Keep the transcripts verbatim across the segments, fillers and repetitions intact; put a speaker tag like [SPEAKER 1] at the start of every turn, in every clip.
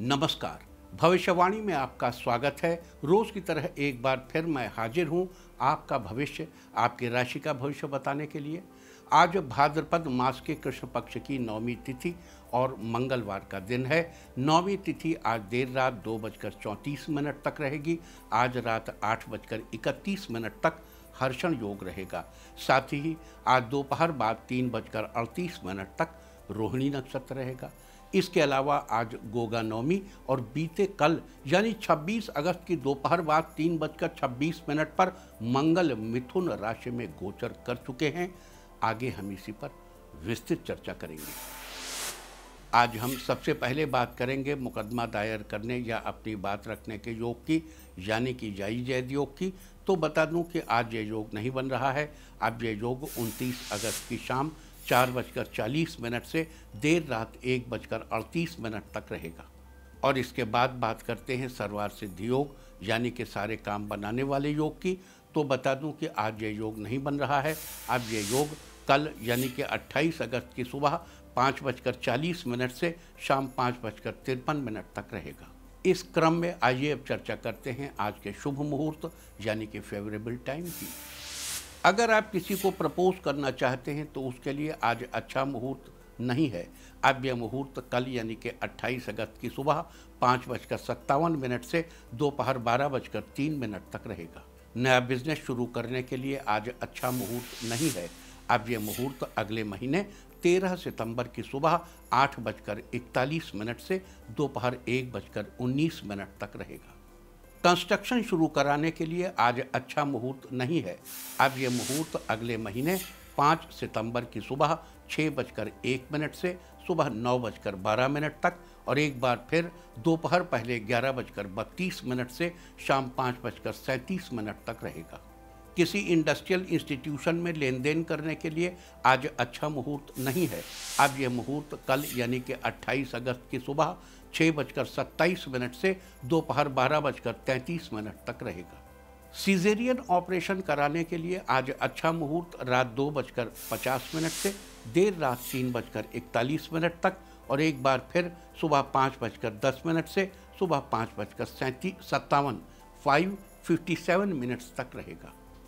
[SPEAKER 1] नमस्कार। भविष्यवाणी में आपका स्वागत है। रोज की तरह एक बार फिर मैं हाजिर हूं आपका भविष्य, आपकी राशि का भविष्य बताने के लिए। आज भाद्रपद मास के कृष्ण पक्ष की नौवीं तिथि और मंगलवार का दिन है। नौवीं तिथि आज देर रात दो बजकर चौंतीस मिनट तक रहेगी। आज रात आठ बजकर इकतीस मिनट तक हर्षण योग रहेगा। साथ ही आज दोपहर बाद तीन बजकर अड़तीस मिनट तक रोहिणी नक्षत्र रहेगा। इसके अलावा आज गोगा नवमी और बीते कल यानी छब्बीस अगस्त की दोपहर बाद तीन बजकर छब्बीस मिनट पर मंगल मिथुन राशि में गोचर कर चुके हैं। आगे हम इसी पर विस्तृत चर्चा करेंगे। आज हम सबसे पहले बात करेंगे मुकदमा दायर करने या अपनी बात रखने के योग की, यानी कि जायज जैद योग की। तो बता दूं कि आज ये योग नहीं बन रहा है। अब ये योग उनतीस अगस्त की शाम चार बजकर चालीस मिनट से देर रात एक बजकर अड़तीस मिनट तक रहेगा। और इसके बाद बात करते हैं सर्वार्थ सिद्धि योग, यानी कि सारे काम बनाने वाले योग की। तो बता दूं कि आज ये योग नहीं बन रहा है। अब ये योग कल यानी कि अट्ठाईस अगस्त की सुबह पाँच बजकर चालीस मिनट से शाम पाँच बजकर तिरपन मिनट तक रहेगा। इस क्रम में आइए अब चर्चा करते हैं आज के शुभ मुहूर्त यानी कि फेवरेबल टाइम की। अगर आप किसी को प्रपोज करना चाहते हैं तो उसके लिए आज अच्छा मुहूर्त नहीं है। अब यह मुहूर्त कल यानी कि अट्ठाईस अगस्त की सुबह पाँच बजकर सत्तावन मिनट से दोपहर बारह बजकर तीन मिनट तक रहेगा। नया बिजनेस शुरू करने के लिए आज अच्छा मुहूर्त नहीं है। अब यह मुहूर्त अगले महीने तेरह सितंबर की सुबह आठ बजकर इकतालीस मिनट से दोपहर एक बजकर उन्नीस मिनट तक रहेगा। कंस्ट्रक्शन शुरू कराने के लिए आज अच्छा मुहूर्त नहीं है। अब यह मुहूर्त अगले महीने पाँच सितंबर की सुबह छः बजकर एक मिनट से सुबह नौ बजकर बारह मिनट तक और एक बार फिर दोपहर पहले ग्यारह बजकर बत्तीस मिनट से शाम पाँच बजकर सैंतीस मिनट तक रहेगा। किसी इंडस्ट्रियल इंस्टीट्यूशन में लेन देन करने के लिए आज अच्छा मुहूर्त नहीं है। अब यह मुहूर्त कल यानी कि अट्ठाईस अगस्त की सुबह छः बजकर सत्ताईस मिनट से दोपहर बारह बजकर तैंतीस मिनट तक रहेगा। सीजेरियन ऑपरेशन कराने के लिए आज अच्छा मुहूर्त रात दो बजकर पचास मिनट से देर रात तीन बजकर इकतालीस मिनट तक और एक बार फिर सुबह पाँच बजकर दस मिनट से सुबह पाँच बजकर सैंतीस सत्तावन फाइव फिफ्टी सेवन मिनट्स तक रहेगा।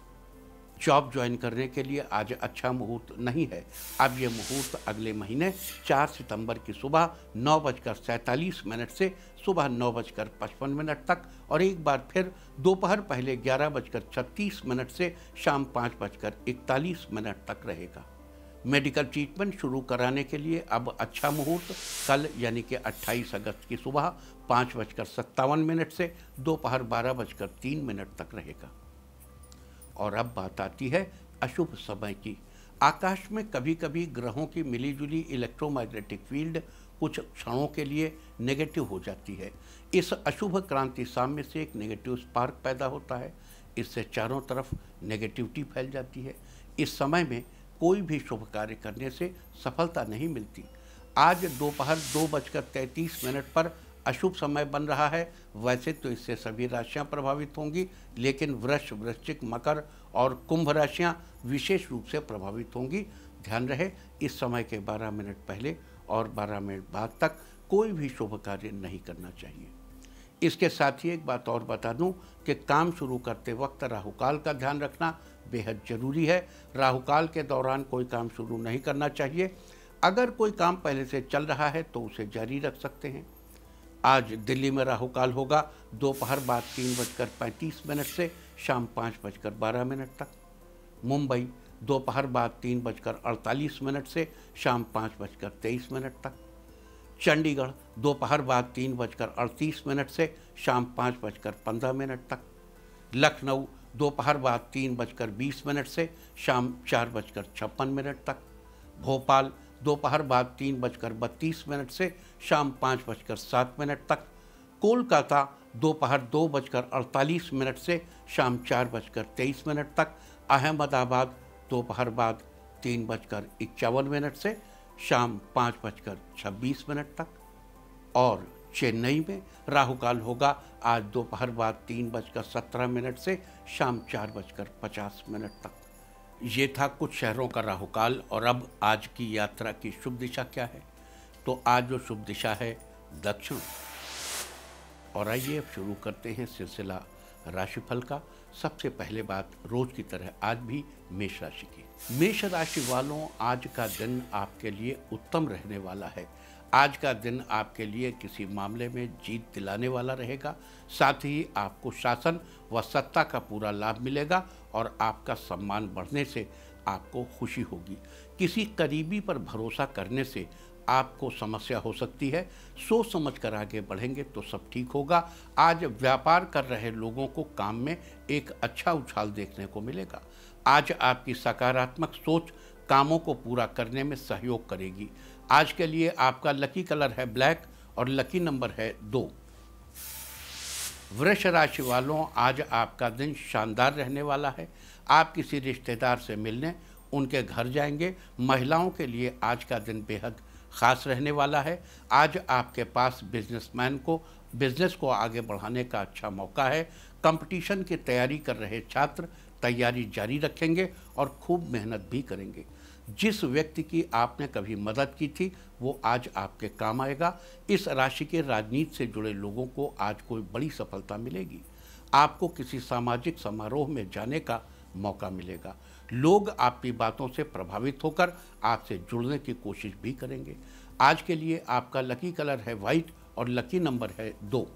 [SPEAKER 1] जॉब ज्वाइन करने के लिए आज अच्छा मुहूर्त नहीं है। अब यह मुहूर्त अगले महीने चार सितंबर की सुबह नौ बजकर सैंतालीस मिनट से सुबह नौ बजकर पचपन मिनट तक और एक बार फिर दोपहर पहले ग्यारह बजकर छत्तीस मिनट से शाम पाँच बजकर इकतालीस मिनट तक रहेगा। मेडिकल ट्रीटमेंट शुरू कराने के लिए अब अच्छा मुहूर्त कल यानी कि अट्ठाईस अगस्त की सुबह पाँच बजकर सत्तावन मिनट से दोपहर बारह बजकर तीन मिनट तक रहेगा। और अब बात आती है अशुभ समय की। आकाश में कभी कभी ग्रहों की मिलीजुली इलेक्ट्रोमैग्नेटिक फील्ड कुछ क्षणों के लिए नेगेटिव हो जाती है। इस अशुभ क्रांति साम्य से एक नेगेटिव स्पार्क पैदा होता है। इससे चारों तरफ नेगेटिविटी फैल जाती है। इस समय में कोई भी शुभ कार्य करने से सफलता नहीं मिलती। आज दोपहर दो बजकर तैंतीस मिनट पर अशुभ समय बन रहा है। वैसे तो इससे सभी राशियां प्रभावित होंगी, लेकिन वृष, वृश्चिक, मकर और कुंभ राशियां विशेष रूप से प्रभावित होंगी। ध्यान रहे, इस समय के बारह मिनट पहले और बारह मिनट बाद तक कोई भी शुभ कार्य नहीं करना चाहिए। इसके साथ ही एक बात और बता दूं कि काम शुरू करते वक्त राहुकाल का ध्यान रखना बेहद जरूरी है। राहुकाल के दौरान कोई काम शुरू नहीं करना चाहिए। अगर कोई काम पहले से चल रहा है तो उसे जारी रख सकते हैं। आज दिल्ली में राहुकाल होगा दोपहर बाद तीन बजकर पैंतीस मिनट से शाम पाँच बजकर बारह मिनट तक। मुंबई दोपहर बाद तीन बजकर अड़तालीस मिनट से शाम पाँच बजकर तेईस मिनट तक। चंडीगढ़ दोपहर बाद तीन बजकर अड़तीस मिनट से शाम पाँच बजकर पंद्रह मिनट तक। लखनऊ दोपहर बाद तीन बजकर बीस मिनट से शाम चार बजकर छप्पन मिनट तक। भोपाल दोपहर बाद तीन बजकर बत्तीस मिनट से शाम पाँच बजकर सात मिनट तक। कोलकाता दोपहर दो बजकर अड़तालीस मिनट से शाम चार बजकर तेईस मिनट तक। अहमदाबाद दोपहर बाद तीन बजकर इक्यावन मिनट से शाम पाँच बजकर छब्बीस मिनट तक। और चेन्नई में राहुकाल होगा आज दोपहर बाद तीन बजकर सत्रह मिनट से शाम चार बजकर पचास मिनट तक। ये था कुछ शहरों का राहुकाल। और अब आज की यात्रा की शुभ दिशा क्या है? तो आज जो शुभ दिशा है दक्षिण। और आइए अब शुरू करते हैं सिलसिला राशिफल का। सबसे पहले बात रोज की तरह आज भी मेष राशि की। मेष राशि वालों, आज का दिन आपके लिए उत्तम रहने वाला है। आज का दिन आपके लिए किसी मामले में जीत दिलाने वाला रहेगा। साथ ही आपको शासन व सत्ता का पूरा लाभ मिलेगा और आपका सम्मान बढ़ने से आपको खुशी होगी। किसी करीबी पर भरोसा करने से आपको समस्या हो सकती है। सोच समझ कर आगे बढ़ेंगे तो सब ठीक होगा। आज व्यापार कर रहे लोगों को काम में एक अच्छा उछाल देखने को मिलेगा। आज आपकी सकारात्मक सोच कामों को पूरा करने में सहयोग करेगी। आज के लिए आपका लकी कलर है ब्लैक और लकी नंबर है दो। वृष राशि वालों, आज आपका दिन शानदार रहने वाला है। आप किसी रिश्तेदार से मिलने उनके घर जाएंगे। महिलाओं के लिए आज का दिन बेहद खास रहने वाला है। आज आपके पास बिजनेसमैन को बिजनेस को आगे बढ़ाने का अच्छा मौका है। कंपटीशन की तैयारी कर रहे छात्र तैयारी जारी रखेंगे और खूब मेहनत भी करेंगे। जिस व्यक्ति की आपने कभी मदद की थी वो आज आपके काम आएगा। इस राशि के राजनीति से जुड़े लोगों को आज कोई बड़ी सफलता मिलेगी। आपको किसी सामाजिक समारोह में जाने का मौका मिलेगा। लोग आपकी बातों से प्रभावित होकर आपसे जुड़ने की कोशिश भी करेंगे। आज के लिए आपका लकी कलर है व्हाइट और लकी नंबर है दो।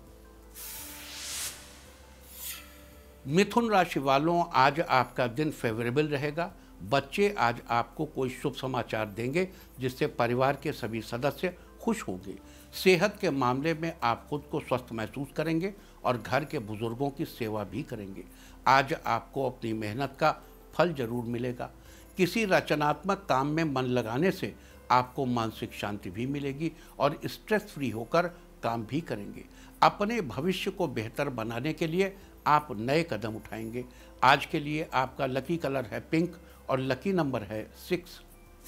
[SPEAKER 1] मिथुन राशि वालों, आज आपका दिन फेवरेबल रहेगा। बच्चे आज आपको कोई शुभ समाचार देंगे जिससे परिवार के सभी सदस्य खुश होंगे। सेहत के मामले में आप खुद को स्वस्थ महसूस करेंगे और घर के बुजुर्गों की सेवा भी करेंगे। आज आपको अपनी मेहनत का फल जरूर मिलेगा। किसी रचनात्मक काम में मन लगाने से आपको मानसिक शांति भी मिलेगी और स्ट्रेस फ्री होकर काम भी करेंगे। अपने भविष्य को बेहतर बनाने के लिए आप नए कदम उठाएंगे। आज के लिए आपका लकी कलर है पिंक और लकी नंबर है सिक्स।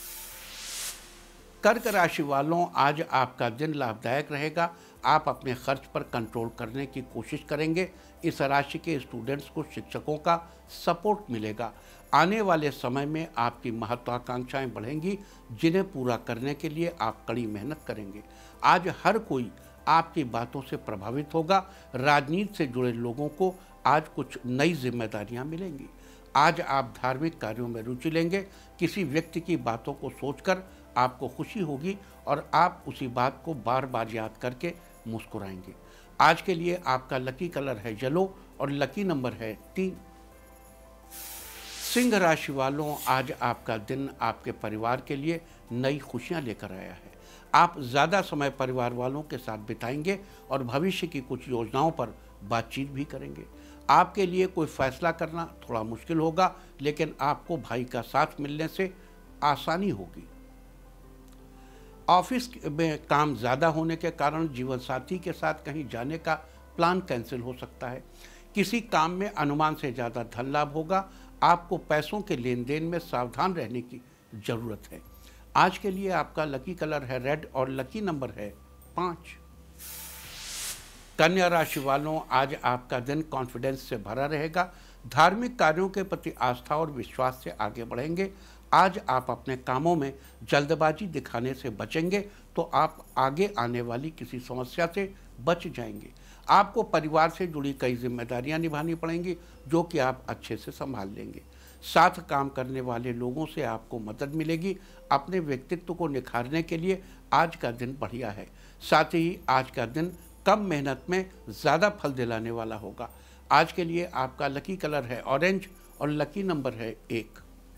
[SPEAKER 1] कर्क राशि वालों, आज आपका दिन लाभदायक रहेगा। आप अपने खर्च पर कंट्रोल करने की कोशिश करेंगे। इस राशि के स्टूडेंट्स को शिक्षकों का सपोर्ट मिलेगा। आने वाले समय में आपकी महत्वाकांक्षाएं बढ़ेंगी जिन्हें पूरा करने के लिए आप कड़ी मेहनत करेंगे। आज हर कोई आपकी बातों से प्रभावित होगा। राजनीति से जुड़े लोगों को आज कुछ नई जिम्मेदारियां मिलेंगी। आज आप धार्मिक कार्यों में रुचि लेंगे। किसी व्यक्ति की बातों को सोचकर आपको खुशी होगी और आप उसी बात को बार बार याद करके मुस्कुराएंगे। आज के लिए आपका लकी कलर है येलो और लकी नंबर है तीन। सिंह राशि वालों, आज आपका दिन आपके परिवार के लिए नई खुशियां लेकर आया है। आप ज़्यादा समय परिवार वालों के साथ बिताएंगे और भविष्य की कुछ योजनाओं पर बातचीत भी करेंगे। आपके लिए कोई फैसला करना थोड़ा मुश्किल होगा, लेकिन आपको भाई का साथ मिलने से आसानी होगी। ऑफिस में काम ज़्यादा होने के कारण जीवन साथी के साथ कहीं जाने का प्लान कैंसिल हो सकता है। किसी काम में अनुमान से ज़्यादा धन लाभ होगा। आपको पैसों के लेन देन में सावधान रहने की ज़रूरत है। आज के लिए आपका लकी कलर है रेड और लकी नंबर है पाँच। कन्या राशि वालों, आज आपका दिन कॉन्फिडेंस से भरा रहेगा। धार्मिक कार्यों के प्रति आस्था और विश्वास से आगे बढ़ेंगे। आज आप अपने कामों में जल्दबाजी दिखाने से बचेंगे तो आप आगे आने वाली किसी समस्या से बच जाएंगे। आपको परिवार से जुड़ी कई जिम्मेदारियां निभानी पड़ेंगी जो कि आप अच्छे से संभाल लेंगे। साथ काम करने वाले लोगों से आपको मदद मिलेगी। अपने व्यक्तित्व को निखारने के लिए आज का दिन बढ़िया है। साथ ही आज का दिन कम मेहनत में ज़्यादा फल दिलाने वाला होगा। आज के लिए आपका लकी कलर है ऑरेंज और लकी नंबर है एक।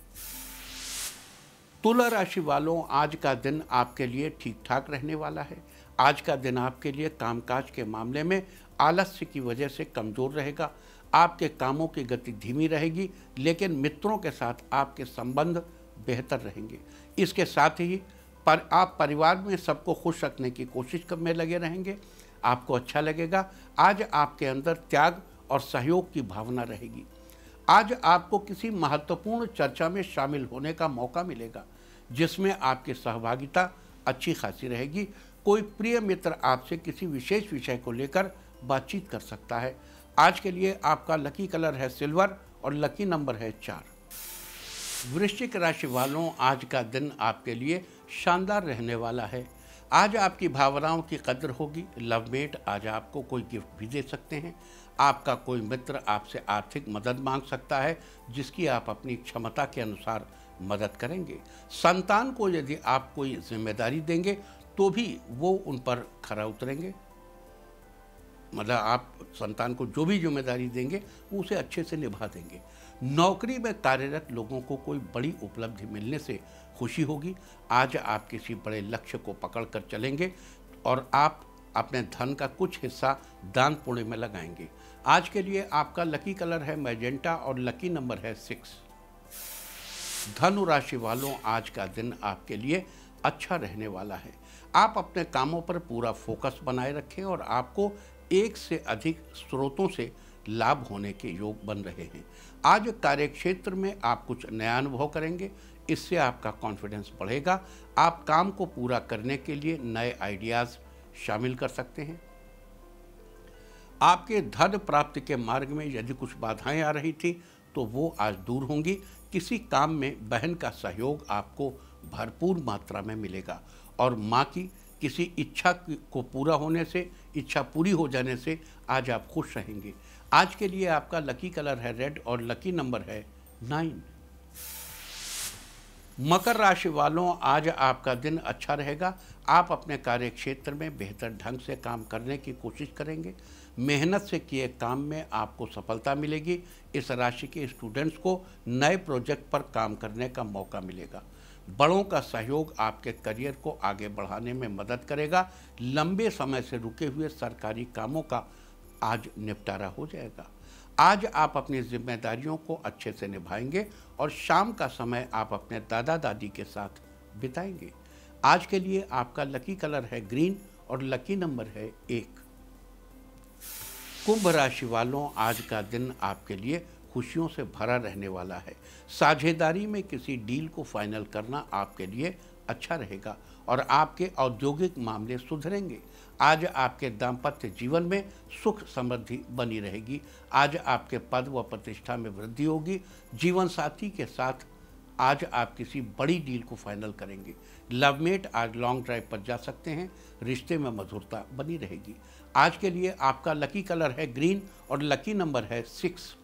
[SPEAKER 1] तुला राशि वालों, आज का दिन आपके लिए ठीक ठाक रहने वाला है। आज का दिन आपके लिए कामकाज के मामले में आलस्य की वजह से कमज़ोर रहेगा। आपके कामों की गति धीमी रहेगी, लेकिन मित्रों के साथ आपके संबंध बेहतर रहेंगे। इसके साथ ही पर आप परिवार में सबको खुश रखने की कोशिश में लगे रहेंगे। आपको अच्छा लगेगा। आज आपके अंदर त्याग और सहयोग की भावना रहेगी। आज आपको किसी महत्वपूर्ण चर्चा में शामिल होने का मौका मिलेगा जिसमें आपकी सहभागिता अच्छी खासी रहेगी। कोई प्रिय मित्र आपसे किसी विशेष विषय को लेकर बातचीत कर सकता है। आज के लिए आपका लकी कलर है सिल्वर और लकी नंबर है चार। वृश्चिक राशि वालों, आज का दिन आपके लिए शानदार रहने वाला है। आज आपकी भावनाओं की कदर होगी। लवमेट आज आपको कोई गिफ्ट भी दे सकते हैं। आपका कोई मित्र आपसे आर्थिक मदद मांग सकता है, जिसकी आप अपनी क्षमता के अनुसार मदद करेंगे। संतान को यदि आप कोई जिम्मेदारी देंगे तो भी वो उन पर खरा उतरेंगे। मतलब आप संतान को जो भी जिम्मेदारी देंगे वो उसे अच्छे से निभा देंगे। नौकरी में कार्यरत लोगों को कोई बड़ी उपलब्धि मिलने से खुशी होगी। आज आप किसी बड़े लक्ष्य को पकड़ कर चलेंगे और आप अपने धन का कुछ हिस्सा दान पुण्य में लगाएंगे। आज के लिए आपका लकी कलर है मैजेंटा और लकी नंबर है सिक्स। धनु राशि वालों, आज का दिन आपके लिए अच्छा रहने वाला है। आप अपने कामों पर पूरा फोकस बनाए रखें और आपको एक से अधिक स्रोतों से लाभ होने के योग बन रहे हैं। आज कार्यक्षेत्र में आप कुछ नया अनुभव करेंगे, इससे आपका कॉन्फिडेंस बढ़ेगा। आप काम को पूरा करने के लिए नए आइडियाज़ शामिल कर सकते हैं। आपके धन प्राप्ति के मार्ग में यदि कुछ बाधाएं आ रही थी तो वो आज दूर होंगी। किसी काम में बहन का सहयोग आपको भरपूर मात्रा में मिलेगा और माँ की किसी इच्छा को पूरा होने से, इच्छा पूरी हो जाने से आज आप खुश रहेंगे। आज के लिए आपका लकी कलर है रेड और लकी नंबर है नाइन। मकर राशि वालों, आज आपका दिन अच्छा रहेगा। आप अपने कार्य क्षेत्र में बेहतर ढंग से काम करने की कोशिश करेंगे। मेहनत से किए काम में आपको सफलता मिलेगी। इस राशि के स्टूडेंट्स को नए प्रोजेक्ट पर काम करने का मौका मिलेगा। बड़ों का सहयोग आपके करियर को आगे बढ़ाने में मदद करेगा। लंबे समय से रुके हुए सरकारी कामों का आज निपटारा हो जाएगा। आज आप अपनी जिम्मेदारियों को अच्छे से निभाएंगे और शाम का समय आप अपने दादा दादी के साथ बिताएंगे। आज के लिए आपका लकी कलर है ग्रीन और लकी नंबर है एक। कुंभ राशि वालों, आज का दिन आपके लिए खुशियों से भरा रहने वाला है। साझेदारी में किसी डील को फाइनल करना आपके लिए अच्छा रहेगा और आपके औद्योगिक मामले सुधरेंगे। आज आपके दाम्पत्य जीवन में सुख समृद्धि बनी रहेगी। आज आपके पद व प्रतिष्ठा में वृद्धि होगी। जीवन साथी के साथ आज आप किसी बड़ी डील को फाइनल करेंगे। लवमेट आज लॉन्ग ड्राइव पर जा सकते हैं। रिश्ते में मधुरता बनी रहेगी। आज के लिए आपका लकी कलर है ग्रीन और लकी नंबर है सिक्स।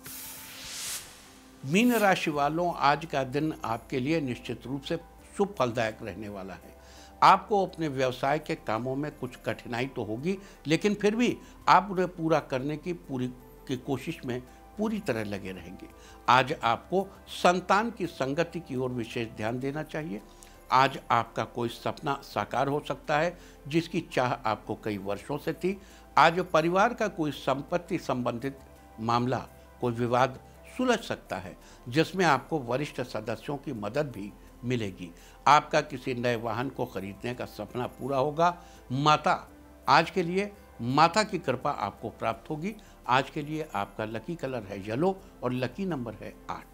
[SPEAKER 1] मीन राशि वालों, आज का दिन आपके लिए निश्चित रूप से शुभ फलदायक रहने वाला है। आपको अपने व्यवसाय के कामों में कुछ कठिनाई तो होगी, लेकिन फिर भी आप उन्हें पूरा करने की पूरी की कोशिश में पूरी तरह लगे रहेंगे। आज आपको संतान की संगति की ओर विशेष ध्यान देना चाहिए। आज आपका कोई सपना साकार हो सकता है जिसकी चाह आपको कई वर्षों से थी। आज परिवार का कोई संपत्ति संबंधित मामला, कोई विवाद सुलझ सकता है जिसमें आपको वरिष्ठ सदस्यों की मदद भी मिलेगी। आपका किसी नए वाहन को खरीदने का सपना पूरा होगा। माता, आज के लिए माता की कृपा आपको प्राप्त होगी। आज के लिए आपका लकी कलर है येलो और लकी नंबर है आठ।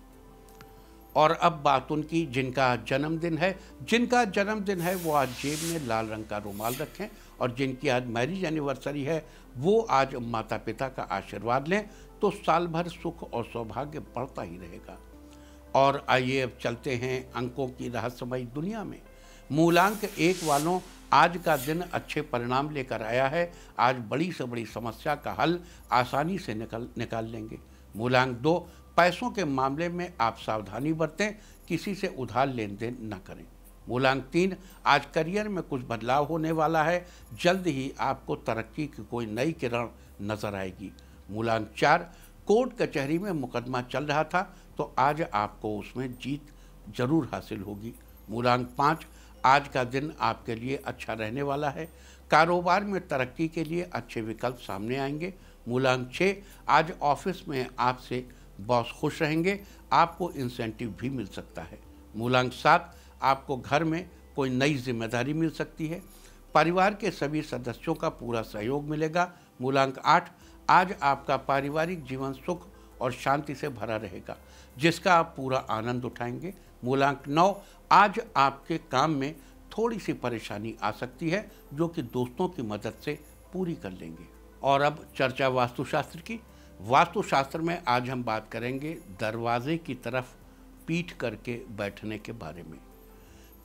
[SPEAKER 1] और अब बात उनकी जिनका जन्मदिन है। जिनका जन्मदिन है वो आज जेब में लाल रंग का रुमाल रखें और जिनकी आज मैरिज एनिवर्सरी है वो आज माता पिता का आशीर्वाद लें, तो साल भर सुख और सौभाग्य बढ़ता ही रहेगा। और आइए अब चलते हैं अंकों की रहस्यमयी दुनिया में। मूलांक एक वालों, आज का दिन अच्छे परिणाम लेकर आया है। आज बड़ी से बड़ी समस्या का हल आसानी से निकल निकाल लेंगे। मूलांक दो, पैसों के मामले में आप सावधानी बरतें, किसी से उधार लेन देन न करें। मूलांक तीन, आज करियर में कुछ बदलाव होने वाला है। जल्द ही आपको तरक्की की कोई नई किरण नजर आएगी। मूलांक चार, कोर्ट कचहरी में मुकदमा चल रहा था तो आज आपको उसमें जीत जरूर हासिल होगी। मूलांक पाँच, आज का दिन आपके लिए अच्छा रहने वाला है। कारोबार में तरक्की के लिए अच्छे विकल्प सामने आएंगे। मूलांक छः, आज ऑफिस में आपसे बॉस खुश रहेंगे, आपको इंसेंटिव भी मिल सकता है। मूलांक सात, आपको घर में कोई नई जिम्मेदारी मिल सकती है। परिवार के सभी सदस्यों का पूरा सहयोग मिलेगा। मूलांक आठ, आज आपका पारिवारिक जीवन सुख और शांति से भरा रहेगा, जिसका आप पूरा आनंद उठाएंगे। मूलांक नौ, आज आपके काम में थोड़ी सी परेशानी आ सकती है जो कि दोस्तों की मदद से पूरी कर लेंगे। और अब चर्चा वास्तुशास्त्र की। वास्तुशास्त्र में आज हम बात करेंगे दरवाजे की तरफ पीठ करके बैठने के बारे में।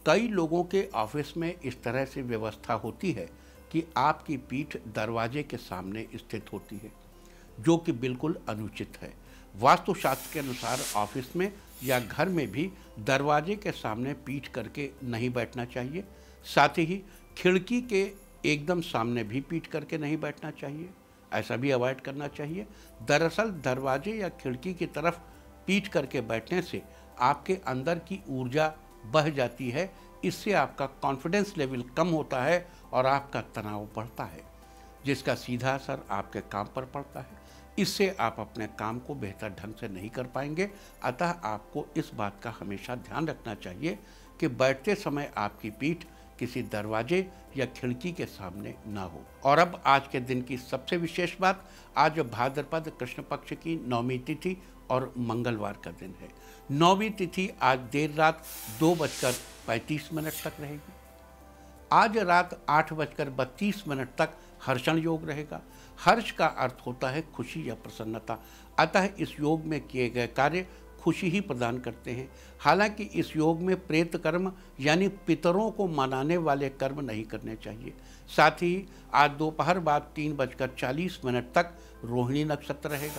[SPEAKER 1] कई लोगों के ऑफिस में इस तरह से व्यवस्था होती है कि आपकी पीठ दरवाजे के सामने स्थित होती है, जो कि बिल्कुल अनुचित है। वास्तुशास्त्र के अनुसार ऑफिस में या घर में भी दरवाजे के सामने पीठ करके नहीं बैठना चाहिए। साथ ही खिड़की के एकदम सामने भी पीठ करके नहीं बैठना चाहिए, ऐसा भी अवॉइड करना चाहिए। दरअसल दरवाजे या खिड़की की तरफ पीठ करके बैठने से आपके अंदर की ऊर्जा बह जाती है, इससे आपका कॉन्फिडेंस लेवल कम होता है और आपका तनाव बढ़ता है, जिसका सीधा असर आपके काम पर पड़ता है। इससे आप अपने काम को बेहतर ढंग से नहीं कर पाएंगे। अतः आपको इस बात का हमेशा ध्यान रखना चाहिए कि बैठते समय आपकी पीठ किसी दरवाजे या खिड़की के सामने ना हो। और अब आज के दिन की सबसे विशेष बात, आज भाद्रपद कृष्ण पक्ष की नौमी तिथि और मंगलवार का दिन है। नौवीं तिथि आज देर रात दो बजकर पैंतीस मिनट तक रहेगी। आज रात आठ बजकर बत्तीस मिनट तक हर्षण योग रहेगा। हर्ष का अर्थ होता है खुशी या प्रसन्नता, अतः इस योग में किए गए कार्य खुशी ही प्रदान करते हैं। हालांकि इस योग में प्रेत कर्म यानी पितरों को मनाने वाले कर्म नहीं करने चाहिए। साथ ही आज दोपहर बाद तीन बजकर चालीस मिनट तक रोहिणी नक्षत्र रहेगा।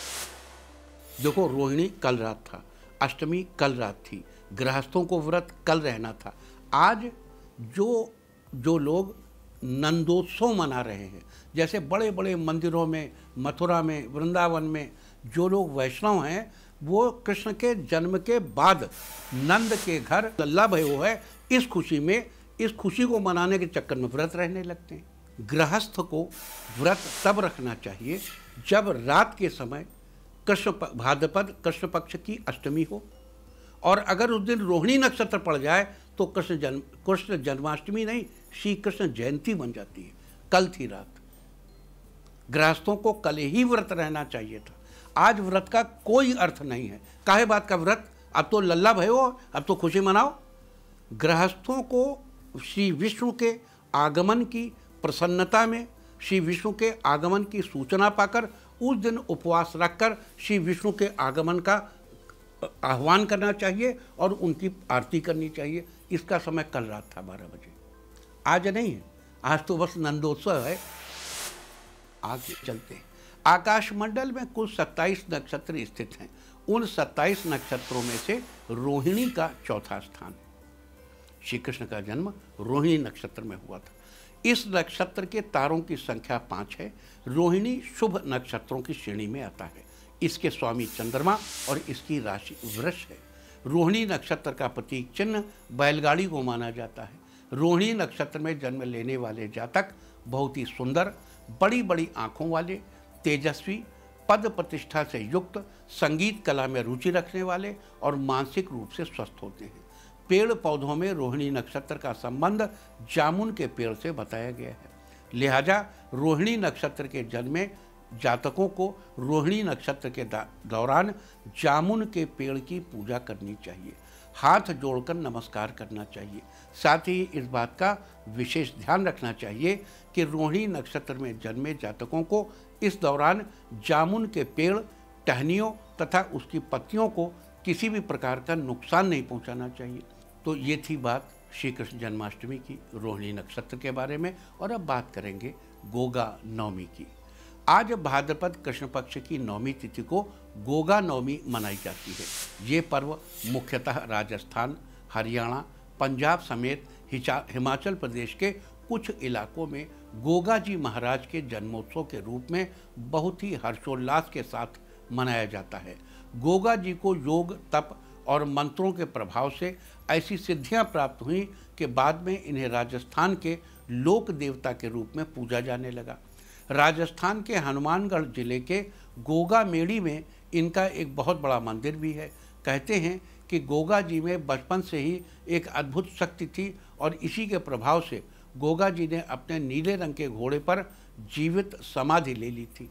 [SPEAKER 1] देखो, रोहिणी कल रात था, अष्टमी कल रात थी, गृहस्थों को व्रत कल रहना था। आज जो जो लोग नंदोत्सव मना रहे हैं, जैसे बड़े बड़े मंदिरों में, मथुरा में, वृंदावन में जो लोग वैष्णव हैं, वो कृष्ण के जन्म के बाद नंद के घर लल्ला भयो है, इस खुशी में, इस खुशी को मनाने के चक्कर में व्रत रहने लगते हैं। गृहस्थ को व्रत तब रखना चाहिए जब रात के समय कृष्ण भाद्रपद कृष्ण पक्ष की अष्टमी हो, और अगर उस दिन रोहिणी नक्षत्र पड़ जाए तो कृष्ण जन्म कृष्ण जन्माष्टमी नहीं, श्री कृष्ण जयंती बन जाती है। कल थी रात, गृहस्थों को कल ही व्रत रहना चाहिए था। आज व्रत का कोई अर्थ नहीं है। काहे बात का व्रत? अब तो लल्ला भयो, अब तो खुशी मनाओ। गृहस्थों को श्री विष्णु के आगमन की प्रसन्नता में, श्री विष्णु के आगमन की सूचना पाकर उस दिन उपवास रखकर श्री विष्णु के आगमन का आह्वान करना चाहिए और उनकी आरती करनी चाहिए। इसका समय कल रात था बारह बजे, आज नहीं है। आज तो बस नंदोत्सव है। आगे चलते हैं। आकाश मंडल में कुल सत्ताईस नक्षत्र स्थित हैं। उन सत्ताईस नक्षत्रों में से रोहिणी का चौथा स्थान है। श्री कृष्ण का जन्म रोहिणी नक्षत्र में हुआ था। इस नक्षत्र के तारों की संख्या पाँच है। रोहिणी शुभ नक्षत्रों की श्रेणी में आता है। इसके स्वामी चंद्रमा और इसकी राशि वृष है। रोहिणी नक्षत्र का प्रतीक चिन्ह बैलगाड़ी को माना जाता है। रोहिणी नक्षत्र में जन्म लेने वाले जातक बहुत ही सुंदर, बड़ी बड़ी आँखों वाले, तेजस्वी, पद प्रतिष्ठा से युक्त, संगीत कला में रुचि रखने वाले और मानसिक रूप से स्वस्थ होते हैं। पेड़ पौधों में रोहिणी नक्षत्र का संबंध जामुन के पेड़ से बताया गया है। लिहाजा रोहिणी नक्षत्र के जन्मे जातकों को रोहिणी नक्षत्र के दौरान जामुन के पेड़ की पूजा करनी चाहिए, हाथ जोड़कर नमस्कार करना चाहिए। साथ ही इस बात का विशेष ध्यान रखना चाहिए कि रोहिणी नक्षत्र में जन्मे जातकों को इस दौरान जामुन के पेड़, टहनियों तथा उसकी पत्तियों को किसी भी प्रकार का नुकसान नहीं पहुंचाना चाहिए। तो ये थी बात श्री कृष्ण जन्माष्टमी की, रोहिणी नक्षत्र के बारे में। और अब बात करेंगे गोगा नवमी की। आज भाद्रपद कृष्ण पक्ष की नौमी तिथि को गोगा नवमी मनाई जाती है। ये पर्व मुख्यतः राजस्थान, हरियाणा, पंजाब समेत हिमाचल प्रदेश के कुछ इलाकों में गोगा जी महाराज के जन्मोत्सव के रूप में बहुत ही हर्षोल्लास के साथ मनाया जाता है। गोगा जी को योग, तप और मंत्रों के प्रभाव से ऐसी सिद्धियां प्राप्त हुई कि बाद में इन्हें राजस्थान के लोक देवता के रूप में पूजा जाने लगा। राजस्थान के हनुमानगढ़ जिले के गोगा मेड़ी में इनका एक बहुत बड़ा मंदिर भी है। कहते हैं कि गोगा जी में बचपन से ही एक अद्भुत शक्ति थी और इसी के प्रभाव से गोगा जी ने अपने नीले रंग के घोड़े पर जीवित समाधि ले ली थी।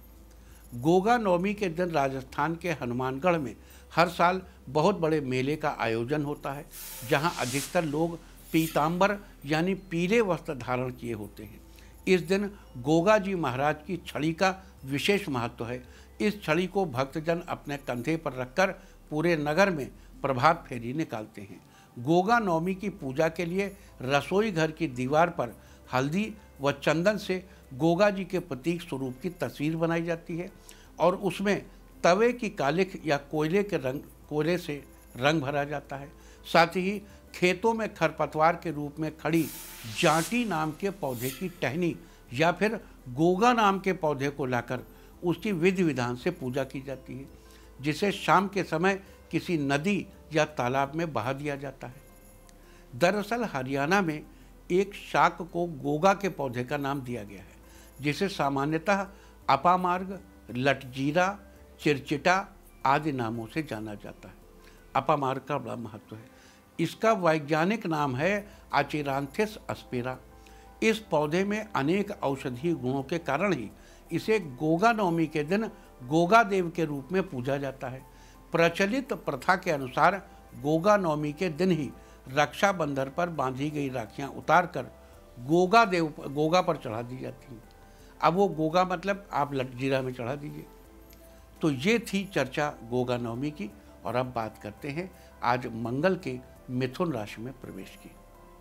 [SPEAKER 1] गोगा नवमी के दिन राजस्थान के हनुमानगढ़ में हर साल बहुत बड़े मेले का आयोजन होता है, जहां अधिकतर लोग पीतांबर यानी पीले वस्त्र धारण किए होते हैं। इस दिन गोगा जी महाराज की छड़ी का विशेष महत्व है। इस छड़ी को भक्तजन अपने कंधे पर रखकर पूरे नगर में प्रभात फेरी निकालते हैं। गोगा नवमी की पूजा के लिए रसोई घर की दीवार पर हल्दी व चंदन से गोगा जी के प्रतीक स्वरूप की तस्वीर बनाई जाती है और उसमें तवे की कालिख या कोयले के रंग कोयले से रंग भरा जाता है। साथ ही खेतों में खरपतवार के रूप में खड़ी जांटी नाम के पौधे की टहनी या फिर गोगा नाम के पौधे को लाकर उसकी विधि विधान से पूजा की जाती है, जिसे शाम के समय किसी नदी या तालाब में बहा दिया जाता है। दरअसल हरियाणा में एक शाक को गोगा के पौधे का नाम दिया गया है, जिसे सामान्यतः अपामार्ग, लटजीरा, चिरचिटा आदि नामों से जाना जाता है। अपामार्ग का बड़ा महत्व है। इसका वैज्ञानिक नाम है अचिरांथिस अस्पेरा। इस पौधे में अनेक औषधीय गुणों के कारण ही इसे गोगा नवमी के दिन गोगा देव के रूप में पूजा जाता है। प्रचलित प्रथा के अनुसार गोगा नवमी के दिन ही रक्षाबंधन पर बांधी गई राखियां उतारकर गोगा देव गोगा पर चढ़ा दी जाती हैं। अब वो गोगा मतलब आप लटजीरा में चढ़ा दीजिए। तो ये थी चर्चा गोगा नवमी की। और अब बात करते हैं आज मंगल के मिथुन राशि में प्रवेश की।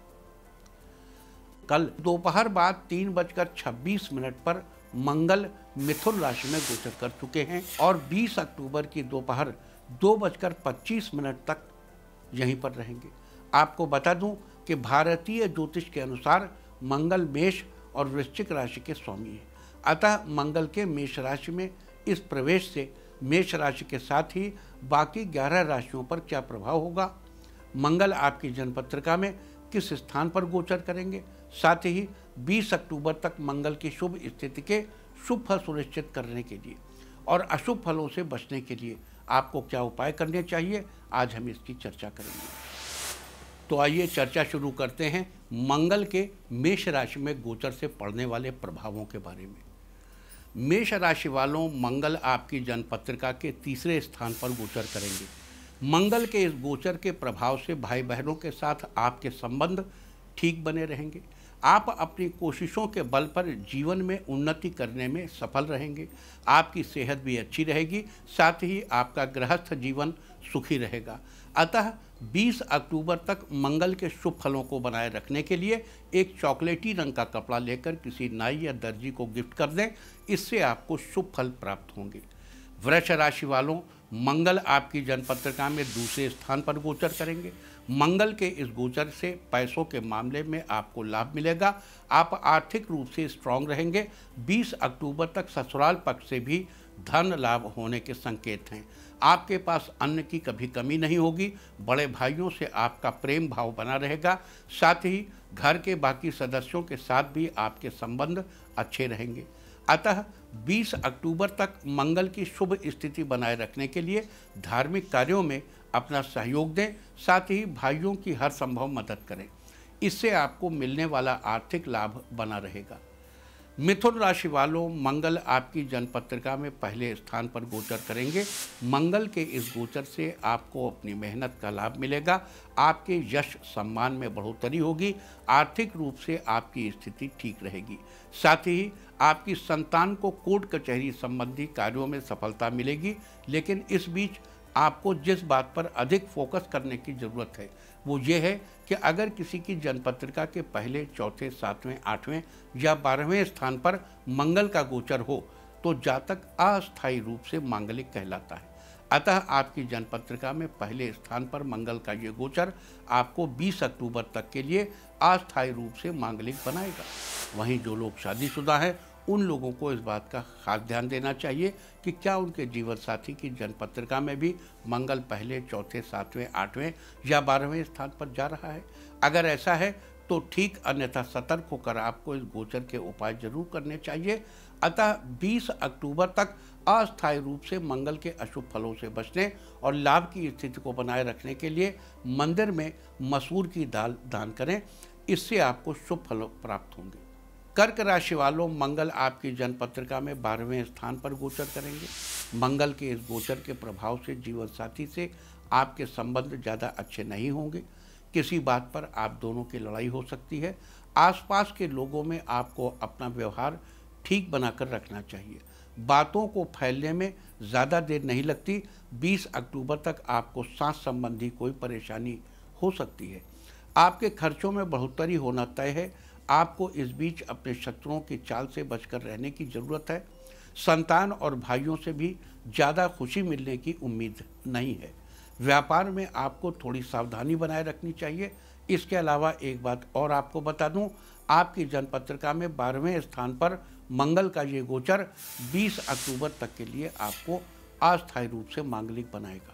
[SPEAKER 1] कल दोपहर बाद तीन बजकर छब्बीस मिनट पर मंगल मिथुन राशि में गोचर कर चुके हैं और बीस अक्टूबर की दोपहर दो बजकर पच्चीस मिनट तक यहीं पर रहेंगे। आपको बता दूं कि भारतीय ज्योतिष के अनुसार मंगल मेष और वृश्चिक राशि के स्वामी हैं। अतः मंगल के मेष राशि में इस प्रवेश से मेष राशि के साथ ही बाकी ग्यारह राशियों पर क्या प्रभाव होगा, मंगल आपकी जन्मपत्रिका में किस स्थान पर गोचर करेंगे, साथ ही बीस अक्टूबर तक मंगल की शुभ स्थिति के शुभ फल सुनिश्चित करने के लिए और अशुभ फलों से बचने के लिए आपको क्या उपाय करने चाहिए, आज हम इसकी चर्चा करेंगे। तो आइए चर्चा शुरू करते हैं मंगल के मेष राशि में गोचर से पड़ने वाले प्रभावों के बारे में। मेष राशि वालों, मंगल आपकी जन्मपत्रिका के तीसरे स्थान पर गोचर करेंगे। मंगल के इस गोचर के प्रभाव से भाई बहनों के साथ आपके संबंध ठीक बने रहेंगे। आप अपनी कोशिशों के बल पर जीवन में उन्नति करने में सफल रहेंगे। आपकी सेहत भी अच्छी रहेगी, साथ ही आपका गृहस्थ जीवन सुखी रहेगा। अतः बीस अक्टूबर तक मंगल के शुभ फलों को बनाए रखने के लिए एक चॉकलेटी रंग का कपड़ा लेकर किसी नाई या दर्जी को गिफ्ट कर दें, इससे आपको शुभ फल प्राप्त होंगे। वृष राशि वालों, मंगल आपकी जन्मपत्रिका में दूसरे स्थान पर गोचर करेंगे। मंगल के इस गोचर से पैसों के मामले में आपको लाभ मिलेगा। आप आर्थिक रूप से स्ट्रांग रहेंगे। बीस अक्टूबर तक ससुराल पक्ष से भी धन लाभ होने के संकेत हैं। आपके पास अन्न की कभी कमी नहीं होगी। बड़े भाइयों से आपका प्रेम भाव बना रहेगा। साथ ही घर के बाकी सदस्यों के साथ भी आपके संबंध अच्छे रहेंगे। अतः बीस अक्टूबर तक मंगल की शुभ स्थिति बनाए रखने के लिए धार्मिक कार्यों में अपना सहयोग दें, साथ ही भाइयों की हर संभव मदद करें। इससे आपको मिलने वाला आर्थिक लाभ बना रहेगा। मिथुन राशि वालों, मंगल आपकी जन्मपत्रिका में पहले स्थान पर गोचर करेंगे। मंगल के इस गोचर से आपको अपनी मेहनत का लाभ मिलेगा। आपके यश सम्मान में बढ़ोतरी होगी। आर्थिक रूप से आपकी स्थिति ठीक रहेगी। साथ ही आपकी संतान को कोर्ट कचहरी संबंधी कार्यों में सफलता मिलेगी। लेकिन इस बीच आपको जिस बात पर अधिक फोकस करने की ज़रूरत है वो ये है कि अगर किसी की जन्मपत्रिका के पहले, चौथे, सातवें, आठवें या बारहवें स्थान पर मंगल का गोचर हो तो जातक अस्थायी रूप से मांगलिक कहलाता है। अतः आपकी जन्मपत्रिका में पहले स्थान पर मंगल का ये गोचर आपको बीस अक्टूबर तक के लिए अस्थायी रूप से मांगलिक बनाएगा। वहीं जो लोग शादीशुदा हैं उन लोगों को इस बात का खास ध्यान देना चाहिए कि क्या उनके जीवन साथी की जन्मपत्रिका में भी मंगल पहले, चौथे, सातवें, आठवें या बारहवें स्थान पर जा रहा है। अगर ऐसा है तो ठीक, अन्यथा सतर्क होकर आपको इस गोचर के उपाय जरूर करने चाहिए। अतः बीस अक्टूबर तक अस्थायी रूप से मंगल के अशुभ फलों से बचने और लाभ की स्थिति को बनाए रखने के लिए मंदिर में मसूर की दाल दान करें। इससे आपको शुभ फल प्राप्त होंगे। कर्क राशि वालों, मंगल आपकी जन्मपत्रिका में बारहवें स्थान पर गोचर करेंगे। मंगल के इस गोचर के प्रभाव से जीवन साथी से आपके संबंध ज़्यादा अच्छे नहीं होंगे। किसी बात पर आप दोनों की लड़ाई हो सकती है। आसपास के लोगों में आपको अपना व्यवहार ठीक बनाकर रखना चाहिए। बातों को फैलने में ज़्यादा देर नहीं लगती। बीस अक्टूबर तक आपको सांस संबंधी कोई परेशानी हो सकती है। आपके खर्चों में बढ़ोतरी होना तय है। आपको इस बीच अपने शत्रुओं की चाल से बचकर रहने की ज़रूरत है। संतान और भाइयों से भी ज़्यादा खुशी मिलने की उम्मीद नहीं है। व्यापार में आपको थोड़ी सावधानी बनाए रखनी चाहिए। इसके अलावा एक बात और आपको बता दूं, आपकी जन्मपत्रिका में बारहवें स्थान पर मंगल का ये गोचर बीस अक्टूबर तक के लिए आपको अस्थायी रूप से मांगलिक बनाएगा।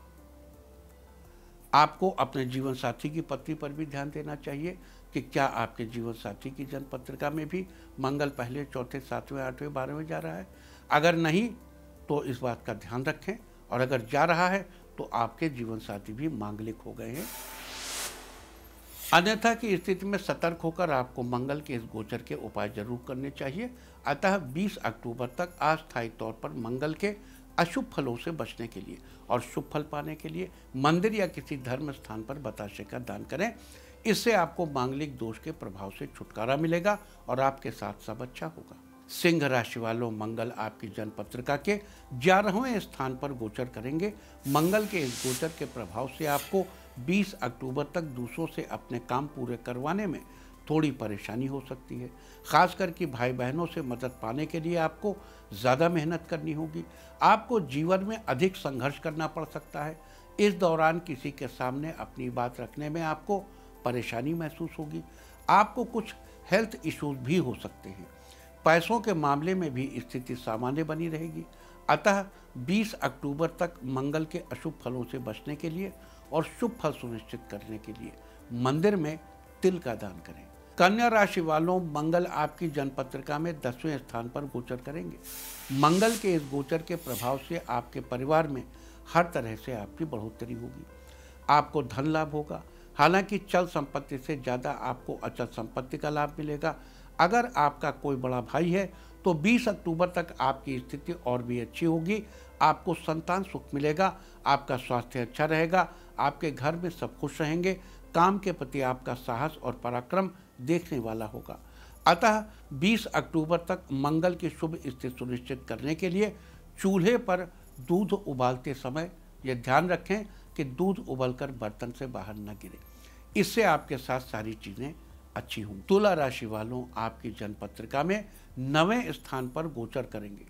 [SPEAKER 1] आपको अपने जीवन साथी की पत्नी पर भी ध्यान देना चाहिए कि क्या आपके जीवन साथी की जन्म पत्रिका में भी मंगल पहले, चौथे, सातवें, आठवें, बारहवें जा रहा है। अगर नहीं तो इस बात का ध्यान रखें, और अगर जा रहा है तो आपके जीवन साथी भी मांगलिक हो गए हैं। अन्यथा की स्थिति में सतर्क होकर आपको मंगल के इस गोचर के उपाय जरूर करने चाहिए। अतः बीस अक्टूबर तक अस्थायी तौर पर मंगल के अशुभ फलों से बचने के लिए और शुभ फल पाने के लिए मंदिर या किसी धर्म स्थान पर बताशे का दान करें। इससे आपको मांगलिक दोष के प्रभाव से छुटकारा मिलेगा और आपके साथ सब अच्छा होगा। सिंह राशि वालों, मंगल आपकी जन्म पत्रिका के ग्यारहवें स्थान पर गोचर करेंगे। मंगल के इस गोचर के प्रभाव से आपको बीस अक्टूबर तक दूसरों से अपने काम पूरे करवाने में थोड़ी परेशानी हो सकती है। खासकर कि भाई बहनों से मदद पाने के लिए आपको ज़्यादा मेहनत करनी होगी। आपको जीवन में अधिक संघर्ष करना पड़ सकता है। इस दौरान किसी के सामने अपनी बात रखने में आपको परेशानी महसूस होगी। आपको कुछ हेल्थ इश्यूज भी हो सकते हैं। पैसों के मामले में भी स्थिति सामान्य बनी रहेगी। अतः बीस अक्टूबर तक मंगल के अशुभ फलों से बचने के लिए और शुभ फल सुनिश्चित करने के लिए मंदिर में तिल का दान करें। कन्या राशि वालों, मंगल आपकी जन्मपत्रिका में दसवें स्थान पर गोचर करेंगे। मंगल के इस गोचर के प्रभाव से आपके परिवार में हर तरह से आपकी बढ़ोतरी होगी। आपको धन लाभ होगा। हालांकि चल संपत्ति से ज़्यादा आपको अचल संपत्ति का लाभ मिलेगा। अगर आपका कोई बड़ा भाई है तो बीस अक्टूबर तक आपकी स्थिति और भी अच्छी होगी। आपको संतान सुख मिलेगा। आपका स्वास्थ्य अच्छा रहेगा। आपके घर में सब खुश रहेंगे। काम के प्रति आपका साहस और पराक्रम देखने वाला होगा। अतः बीस अक्टूबर तक मंगल की शुभ स्थिति सुनिश्चित करने के लिए चूल्हे पर दूध उबालते समय यह ध्यान रखें कि दूध उबलकर बर्तन से बाहर न गिरे। इससे आपके साथ सारी चीज़ें अच्छी होंगी। तुला राशि वालों, आपकी जन्मपत्रिका में नवें स्थान पर गोचर करेंगे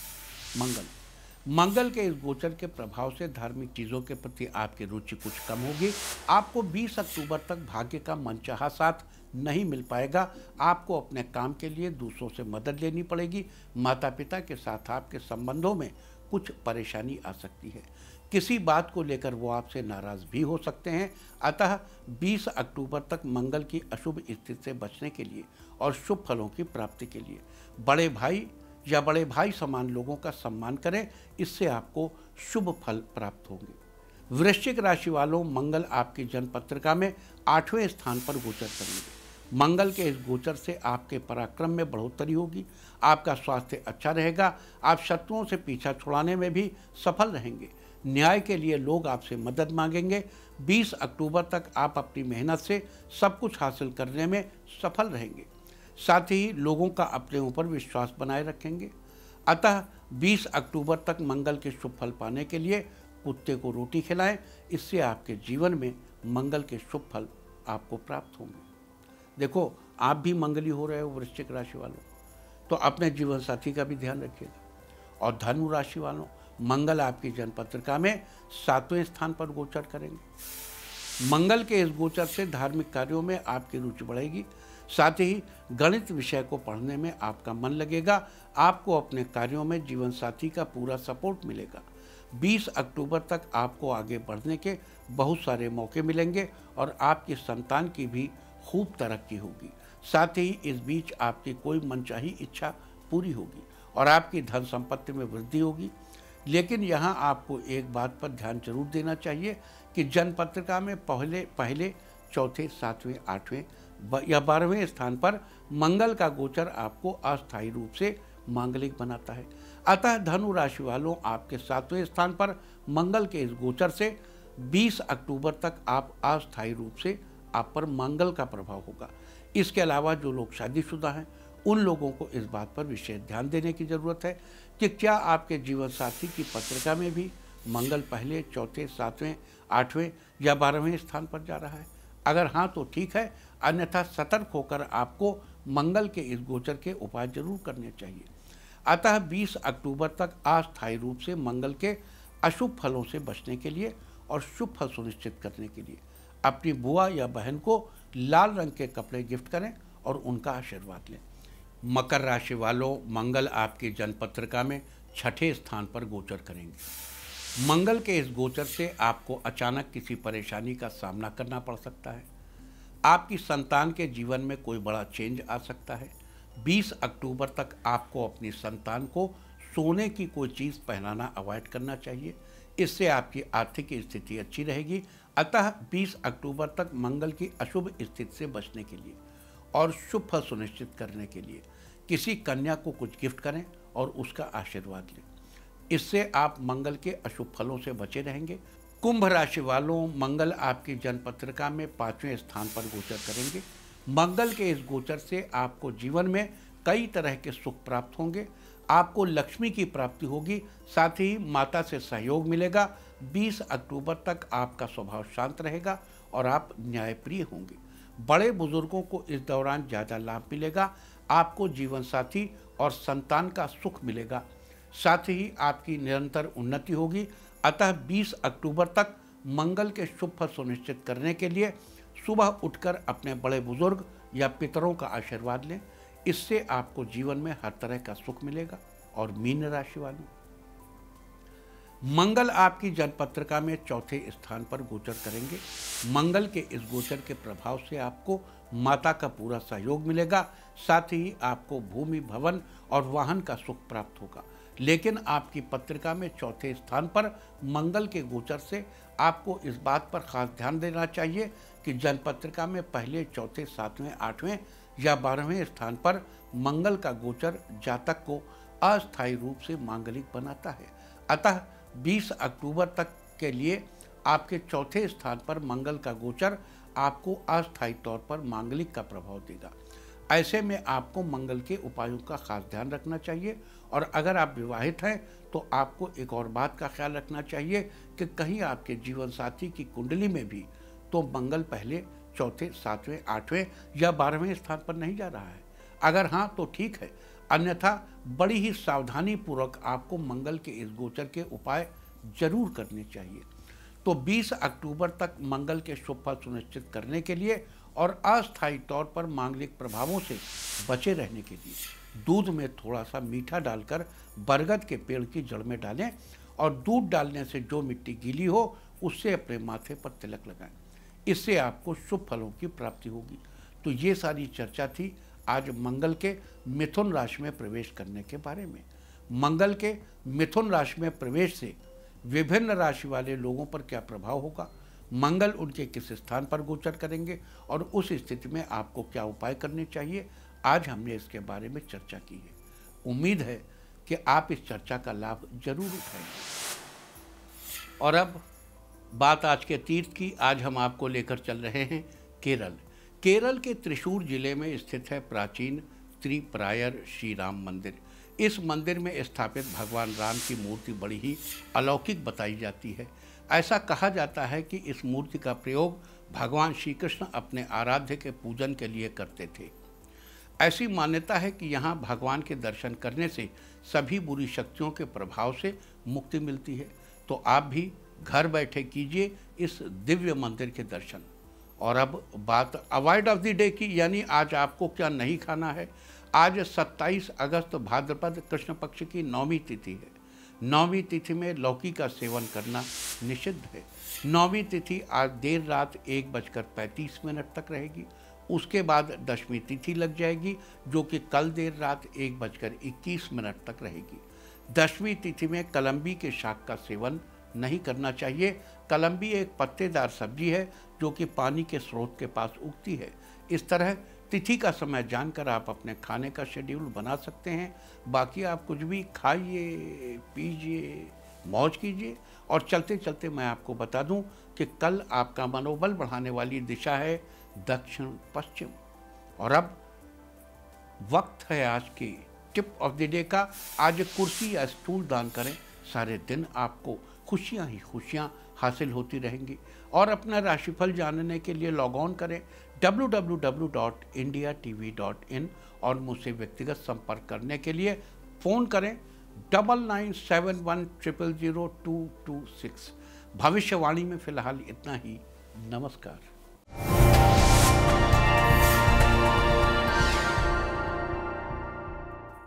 [SPEAKER 1] मंगल। मंगल के इस गोचर के प्रभाव से धार्मिक चीज़ों के प्रति आपकी रुचि कुछ कम होगी। आपको बीस अक्टूबर तक भाग्य का मनचाहा साथ नहीं मिल पाएगा। आपको अपने काम के लिए दूसरों से मदद लेनी पड़ेगी। माता पिता के साथ आपके संबंधों में कुछ परेशानी आ सकती है। किसी बात को लेकर वो आपसे नाराज़ भी हो सकते हैं। अतः बीस अक्टूबर तक मंगल की अशुभ स्थिति से बचने के लिए और शुभ फलों की प्राप्ति के लिए बड़े भाई या बड़े भाई समान लोगों का सम्मान करें। इससे आपको शुभ फल प्राप्त होंगे। वृश्चिक राशि वालों, मंगल आपकी जन्मपत्रिका में आठवें स्थान पर गोचर करेंगे। मंगल के इस गोचर से आपके पराक्रम में बढ़ोतरी होगी। आपका स्वास्थ्य अच्छा रहेगा। आप शत्रुओं से पीछा छुड़ाने में भी सफल रहेंगे। न्याय के लिए लोग आपसे मदद मांगेंगे। बीस अक्टूबर तक आप अपनी मेहनत से सब कुछ हासिल करने में सफल रहेंगे। साथ ही लोगों का अपने ऊपर विश्वास बनाए रखेंगे। अतः बीस अक्टूबर तक मंगल के शुभ फल पाने के लिए कुत्ते को रोटी खिलाएं। इससे आपके जीवन में मंगल के शुभ फल आपको प्राप्त होंगे। देखो, आप भी मंगली हो रहे हो वृश्चिक राशि वालों, तो अपने जीवन साथी का भी ध्यान रखिएगा। और धनु राशि वालों, मंगल आपकी जन्मपत्रिका में सातवें स्थान पर गोचर करेंगे। मंगल के इस गोचर से धार्मिक कार्यों में आपकी रुचि बढ़ेगी। साथ ही गणित विषय को पढ़ने में आपका मन लगेगा। आपको अपने कार्यों में जीवन साथी का पूरा सपोर्ट मिलेगा। बीस अक्टूबर तक आपको आगे बढ़ने के बहुत सारे मौके मिलेंगे और आपकी संतान की भी खूब तरक्की होगी। साथ ही इस बीच आपकी कोई मनचाही इच्छा पूरी होगी और आपकी धन संपत्ति में वृद्धि होगी। लेकिन यहाँ आपको एक बात पर ध्यान जरूर देना चाहिए कि जन्मपत्रिका में पहले पहले चौथे, सातवें, आठवें या बारहवें स्थान पर मंगल का गोचर आपको अस्थायी रूप से मांगलिक बनाता है। अतः धनु राशि वालों, आपके सातवें स्थान पर मंगल के इस गोचर से बीस अक्टूबर तक आप अस्थायी रूप से आप पर मंगल का प्रभाव होगा। इसके अलावा जो लोग शादीशुदा हैं उन लोगों को इस बात पर विशेष ध्यान देने की ज़रूरत है कि क्या आपके जीवन साथी की पत्रिका में भी मंगल पहले, चौथे, सातवें, आठवें या बारहवें स्थान पर जा रहा है? अगर हाँ तो ठीक है, अन्यथा सतर्क होकर आपको मंगल के इस गोचर के उपाय जरूर करने चाहिए। अतः बीस अक्टूबर तक अस्थायी रूप से मंगल के अशुभ फलों से बचने के लिए और शुभ फल सुनिश्चित करने के लिए अपनी बुआ या बहन को लाल रंग के कपड़े गिफ्ट करें और उनका आशीर्वाद लें। मकर राशि वालों, मंगल आपकी जन्मपत्रिका में छठे स्थान पर गोचर करेंगे। मंगल के इस गोचर से आपको अचानक किसी परेशानी का सामना करना पड़ सकता है। आपकी संतान के जीवन में कोई बड़ा चेंज आ सकता है। बीस अक्टूबर तक आपको अपनी संतान को सोने की कोई चीज़ पहनाना अवॉइड करना चाहिए, इससे आपकी आर्थिक स्थिति अच्छी रहेगी। अतः बीस अक्टूबर तक मंगल की अशुभ स्थिति से बचने के लिए और शुभ फल सुनिश्चित करने के लिए किसी कन्या को कुछ गिफ्ट करें और उसका आशीर्वाद लें, इससे आप मंगल के अशुभ फलों से बचे रहेंगे। कुंभ राशि वालों, मंगल आपकी जन्मपत्रिका में पांचवें स्थान पर गोचर करेंगे। मंगल के इस गोचर से आपको जीवन में कई तरह के सुख प्राप्त होंगे। आपको लक्ष्मी की प्राप्ति होगी, साथ ही माता से सहयोग मिलेगा। बीस अक्टूबर तक आपका स्वभाव शांत रहेगा और आप न्यायप्रिय होंगे। बड़े बुजुर्गों को इस दौरान ज़्यादा लाभ मिलेगा। आपको जीवन साथी और संतान का सुख मिलेगा, साथ ही आपकी निरंतर उन्नति होगी। अतः बीस अक्टूबर तक मंगल के शुभ फल सुनिश्चित करने के लिए सुबह उठकर अपने बड़े बुजुर्ग या पितरों का आशीर्वाद लें, इससे आपको जीवन में हर तरह का सुख मिलेगा। और मीन राशि वालों, मंगल आपकी जन्मपत्रिका में चौथे स्थान पर गोचर करेंगे। मंगल के इस गोचर के प्रभाव से आपको माता का पूरा सहयोग मिलेगा, साथ ही आपको भूमि, भवन और वाहन का सुख प्राप्त होगा। लेकिन आपकी पत्रिका में चौथे स्थान पर मंगल के गोचर से आपको इस बात पर खास ध्यान देना चाहिए कि जन्मपत्रिका में पहले, चौथे, सातवें, आठवें या बारहवें स्थान पर मंगल का गोचर जातक को अस्थायी रूप से मांगलिक बनाता है। अतः बीस अक्टूबर तक के लिए आपके चौथे स्थान पर मंगल का गोचर आपको अस्थायी तौर पर मांगलिक का प्रभाव देगा। ऐसे में आपको मंगल के उपायों का खास ध्यान रखना चाहिए। और अगर आप विवाहित हैं तो आपको एक और बात का ख्याल रखना चाहिए कि कहीं आपके जीवन साथी की कुंडली में भी तो मंगल पहले, चौथे, सातवें, आठवें या बारहवें स्थान पर नहीं जा रहा है। अगर हाँ तो ठीक है, अन्यथा बड़ी ही सावधानी पूर्वक आपको मंगल के इस गोचर के उपाय जरूर करने चाहिए। तो बीस अक्टूबर तक मंगल के शुभ फल सुनिश्चित करने के लिए और अस्थायी तौर पर मांगलिक प्रभावों से बचे रहने के लिए दूध में थोड़ा सा मीठा डालकर बरगद के पेड़ की जड़ में डालें और दूध डालने से जो मिट्टी गीली हो उससे अपने माथे पर तिलक लगाएं। इससे आपको शुभ फलों की प्राप्ति होगी। तो ये सारी चर्चा थी आज मंगल के मिथुन राशि में प्रवेश करने के बारे में। मंगल के मिथुन राशि में प्रवेश से विभिन्न राशि वाले लोगों पर क्या प्रभाव होगा, मंगल उनके किस स्थान पर गोचर करेंगे और उस स्थिति में आपको क्या उपाय करने चाहिए, आज हमने इसके बारे में चर्चा की है। उम्मीद है कि आप इस चर्चा का लाभ जरूर उठाएंगे। और अब बात आज के तीर्थ की। आज हम आपको लेकर चल रहे हैं केरल। केरल के त्रिशूर जिले में स्थित है प्राचीन त्रिप्रायर श्री राम मंदिर। इस मंदिर में स्थापित भगवान राम की मूर्ति बड़ी ही अलौकिक बताई जाती है। ऐसा कहा जाता है कि इस मूर्ति का प्रयोग भगवान श्री कृष्ण अपने आराध्य के पूजन के लिए करते थे। ऐसी मान्यता है कि यहाँ भगवान के दर्शन करने से सभी बुरी शक्तियों के प्रभाव से मुक्ति मिलती है। तो आप भी घर बैठे कीजिए इस दिव्य मंदिर के दर्शन। और अब बात अवॉइड ऑफ द डे की, यानी आज आपको क्या नहीं खाना है। आज सत्ताईस अगस्त भाद्रपद कृष्ण पक्ष की नौवीं तिथि है। नौवीं तिथि में लौकी का सेवन करना निषिद्ध है। नौवीं तिथि आज देर रात एक बजकर पैंतीस मिनट तक रहेगी। उसके बाद दसवीं तिथि लग जाएगी, जो कि कल देर रात एक बजकर इक्कीस मिनट तक रहेगी। दसवीं तिथि में कलम्बी के शाक का सेवन नहीं करना चाहिए। कलम्बी एक पत्तेदार सब्जी है जो कि पानी के स्रोत के पास उगती है। इस तरह तिथि का समय जानकर आप अपने खाने का शेड्यूल बना सकते हैं। बाकी आप कुछ भी खाइए, पीजिए, मौज कीजिए। और चलते चलते मैं आपको बता दूं कि कल आपका मनोबल बढ़ाने वाली दिशा है दक्षिण पश्चिम। और अब वक्त है आज की टिप ऑफ द डे का। आज कुर्सी या स्टूल दान करें, सारे दिन आपको खुशियां ही खुशियां हासिल होती रहेंगी। और अपना राशिफल जानने के लिए लॉग ऑन करें W W W dot India T V dot in और मुझसे व्यक्तिगत संपर्क करने के लिए फ़ोन करें double nine seven one triple zero two two six. भविष्यवाणी में फ़िलहाल इतना ही। नमस्कार।